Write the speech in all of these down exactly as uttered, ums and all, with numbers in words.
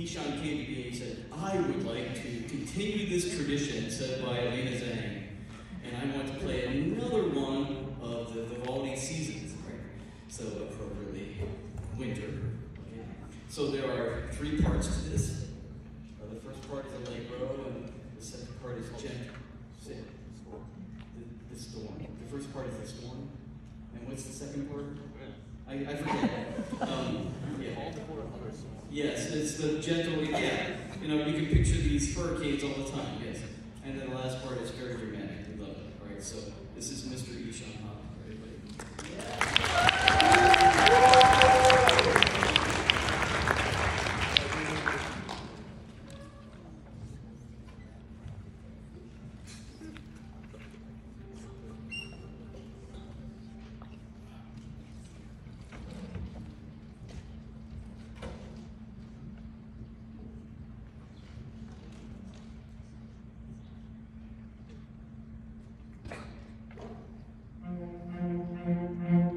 Ishan came to me and he said, I would like to continue this tradition set by Alina Zhang, and I want to play another one of the Vivaldi seasons, right? So appropriately, winter. Okay. So there are three parts to this. Uh, the first part is Allegro, and the second part is Gentle. The, the storm. The first part is the storm. And what's the second part? I, I forget. Um, yeah. Yes, it's the gentle, yeah. You know, you can picture these hurricanes all the time, yes. And then the last part is very dramatic. We love it. All right, so this is Mister Ishan Ha, everybody. Yeah. Thank you.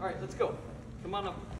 All right, let's go. Come on up.